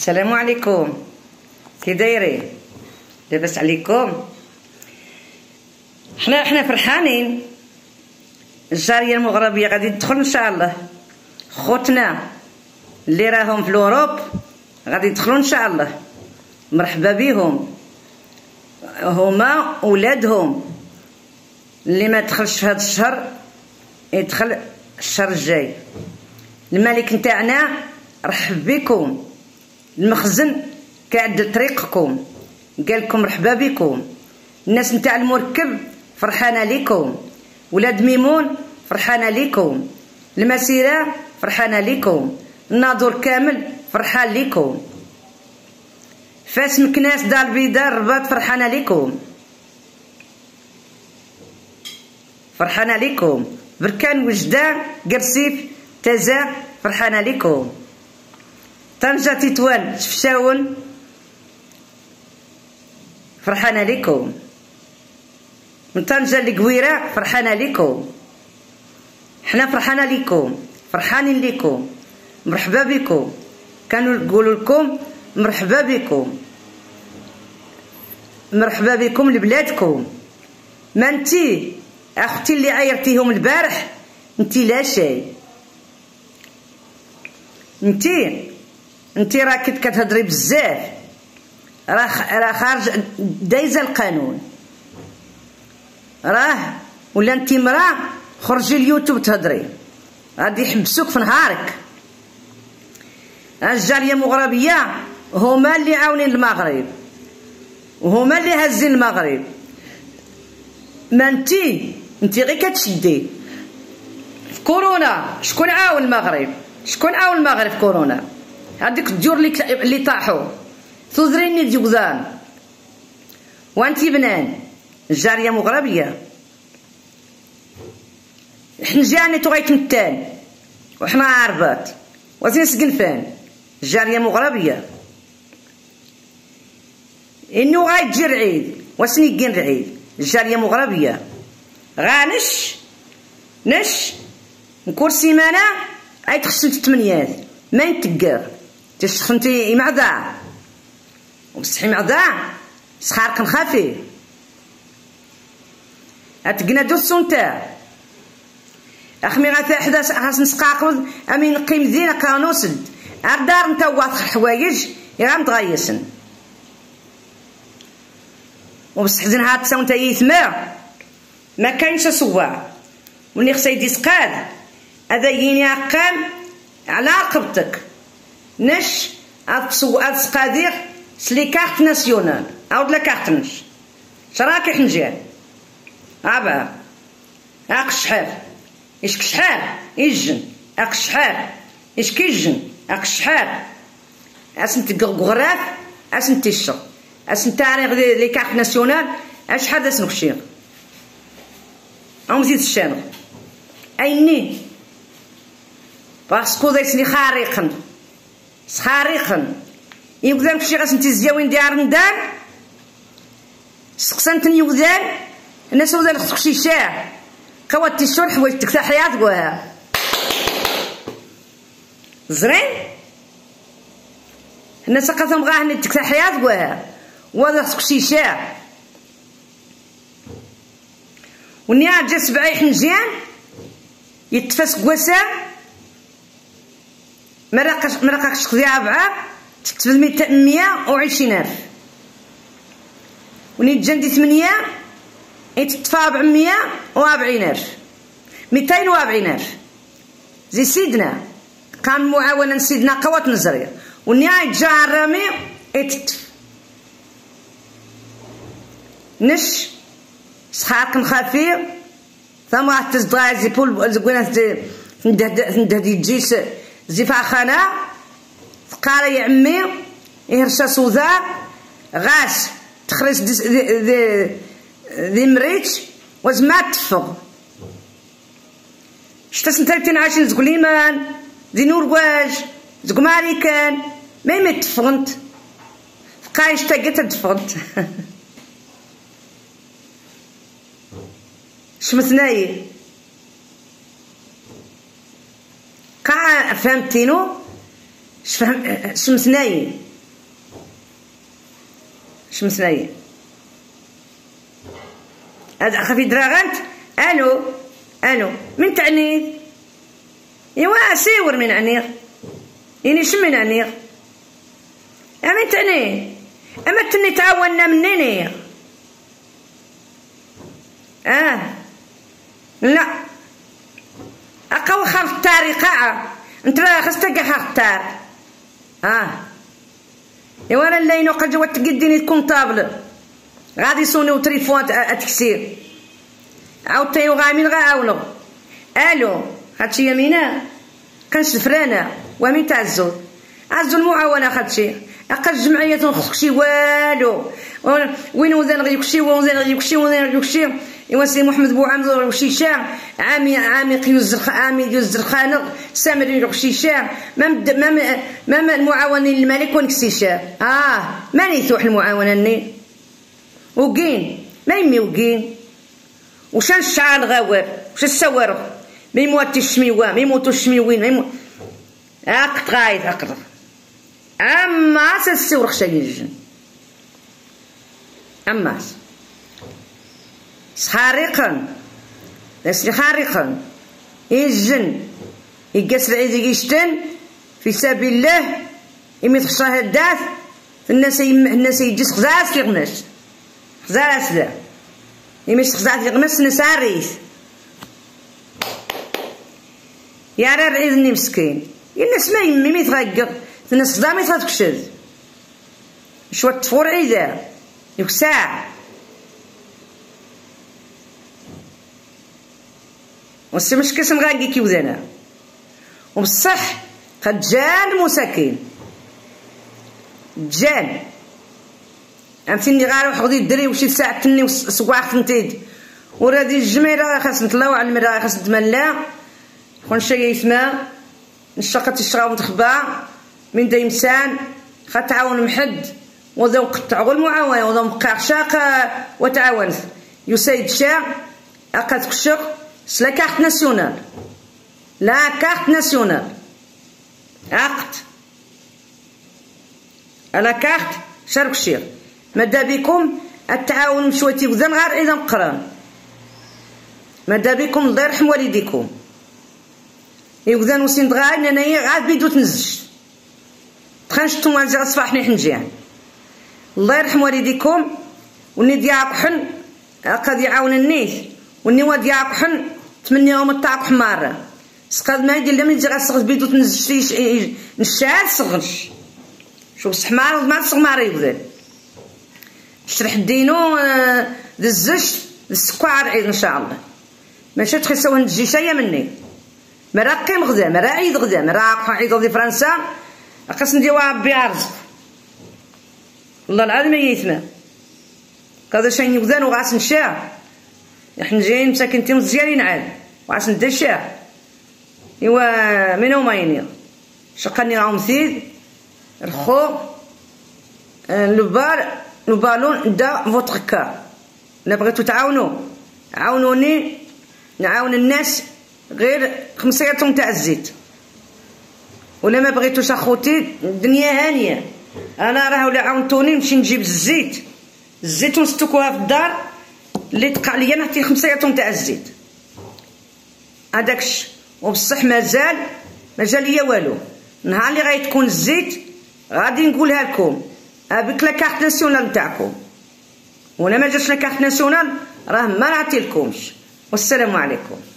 السلام عليكم، كي دايرين؟ لاباس عليكم؟ حنا فرحانين. الجاليه المغربيه غادي تدخل ان شاء الله. خوتنا اللي راهم في الاوروب غادي يدخلوا ان شاء الله. مرحبا بهم، هما ولادهم. اللي ما دخلش في هذا الشهر يدخل الشهر الجاي. الملك نتاعنا رحب بكم، المخزن كيعدل طريقكم، قال لكم مرحبا بكم. الناس نتاع المركب فرحانه لكم، ولاد ميمون فرحانه لكم، المسيره فرحانه لكم، الناظور كامل فرحان لكم، فاس مكناس دار البيضاء الرباط فرحانه لكم، فرحانه لكم، بركان وجدان قرسيف تازا فرحانه لكم، طنجة تطوان شفشاون فرحانه لكم، من طنجة لقويرة فرحانه لكم. حنا فرحانه لكم، فرحانين لكم، مرحبا بكم. كانوا نقولوا لكم مرحبا بكم، مرحبا بكم لبلادكم. ما انتي اختي اللي عايرتيهم البارح انتي لا شيء. انتي راك كتهضري بزاف، راه خارج دايزه القانون، راه ولا انتي مراه خرجي اليوتيوب تهضري غادي يحبسوك في نهارك. الجاليه المغربيه هما اللي عاونين المغرب، وهما اللي هازين المغرب. ما انتي غير كتشدي في كورونا. شكون عاون المغرب؟ شكون عاون المغرب في كورونا؟ هذيك الديور اللي طاحوا تزريني ديوزان وانتي بنان. الجاليه مغربيه حنا جاني تو غيتمتان وحنا عربات وزين سقنفان. الجاليه مغربيه انو غايتجي العيد وسنيكين العيد. الجاليه مغربيه غانش نكون سيمانه غيتخصم 8 ما يتقر تسخنتي معدا وبصحي معدا سخارك خفيف اتقنا دوسو نتا اخمي غاتا حدا خاص نسقاقل امين نقيم دينا كانوسد الدار نتا واضح الحوايج غا متغيسن وبصح زين هاد تساو نتا يثمر ما كاينش صواع وني خصها يدي سقاد هذا يني عقام على عقبتك نش هاد سقادير سلي كارت ناسيونال عاود لا كارتنش شراكي حنجان عبا اق الشحال اش كشحال يجن اق الشحال اش كيجن اق الشحال اسنت غراف اسنت الشر اسنت تاريخ لي كارت ناسيونال اش حدا سنكشير او مزيد الشانغ ايني باسكو دايسني خارقا يوغدان كشي غاسنتي الزياوين ديال رمضان سقسنتني يوغدان الناس وذا خصك شي شاع قواتي الشرح حوايجك تاع حياتك وها زرين الناس قاسم غاه ني تاع حياتك وها خصك شي شاع ونيا جا 7 حنجيان يتفاس كواسا مراقش خذيها بعاب تتفز 120,000 وني جندي 8 يتطفى 440,000 240,000 زي سيدنا كان معاونا سيدنا قوات نزرية والنهاية جا الرامي يتطف نش سخارك نخافي ثم راح تزدغا زي بول زقونا ندهدي جيس زي فاخانا قال يا عمي يهرسا سوذا غاس تخرس ذي مريتش وزما تفغ شتا سنتين عايشين زقو ليمان ذي نورواج زقو ماريكان ما تفغنت قايش تاقيت تفغنت شمثناي قاع فهمتينو شمثناي شمسنايا هذا خفي دراغنت. الو من تعني؟ ايوا سيور من عنيغ يعني شمن عنيغ من تعني؟ اما تني تعاوننا منين؟ لا اقوى خاف التاري قاعه انت راه خاصك كاع خاف التار. ايوا انا اللينو قد جوات تقديني الكونطابل غادي يصونيو تريفون اتكسير عاود تايو غامين غاعاونو. الو هادشي يمينه كنشفرانا ومين تعزو المعاونه خدشي اقل الجمعيه تنخصكشي والو وين وزان غيكشي ايوا سي محمد بوعامر وشيشا عامي ديال الزرخانق سامري الوشيشا ما المعاونين الملك ونكسيشا ماني ثوح المعاونه ني وكين ما يمي وكين وشان الشعار الغوار وش السوارق ما يموت الشميوه ما يموتوا الشميوين عقد غايد اقرب اما تسورخ شي الجن اما خارقا لسني خارقا الجن يقاس العيد يشتن في سبيل الله يميت الشهادات الناس يجي خزاس يغمش خزاس لا يميت خزاس يغمس نساريس يا راه العيد مسكين الناس ما يمي يتغير الناس ضامي تغتكشد شويه تفور عيده يكساع وسي مش كيسن غاكي كيوزانا وبصح قد جان المساكين جان فهمتيني غير حقدي الدري وشي ساعه تني وسواع خنتيد ورادي الجميله خاص نطلعوا على المراه خاص نتملى كون شي يسمع نشقت الشغاو متخبى من دايمسان خاتعاون محد وذا نقطعوا المعاونه وذا مبقى عشاق وتعاون يسيد شاع اقاد كشق لا كارت ناسيونال لا كارت ناسيونال عقد على كارت شارك شير ماذا بكم التعاون مشويتي وذن غير اذا مقران ماذا بكم الله يرحم والديكم يوذن وسين دغاي انايا عاد بيدو تنزج تخنشتو مالجا صباحني حنجيان الله يرحم والديكم وني ديال قحن قد يعاون النيس وني واد يعقحن تمنيهم الطاق حمار سقاد ما يدير لما يجي غاسغ بيدو تنزج نشال صغرش شوف الحمار ما صغمار يبذل شرح دينو دزش السكوار عيد ان شاء الله ماشي تخيسوا نجي شيا مني مراقيم غدا مراعيد غدا مراقح عيد دي فرنسا خاص نديوها بيارز والله العظيم يثمى كذا شي يوزان وغاس نشا احنا جايين مساكنتي مزيانين عاد وغاس ندشا ايوا من هما ينير شقني راهم ثيد رخو لو بالون دا فوتر كار لا بغيتو تعاونوا عاونوني نعاون الناس غير 5 يطون تاع الزيت ولا ما بغيتوش اخوتي الدنيا هانيه انا راه ولا عاونتوني نمشي نجيب الزيت ونستوكوها في الدار اللي تقع ليا نعطي 5 يطون تاع الزيت هذاكش وبصح مازال ليا والو نهار اللي غيتكون الزيت غادي نقولها لكم ابيك لا كارت ناسيونال نتاعكم ولا ما جاش لا كارت ناسيونال راه ما نعطيلكمش والسلام عليكم.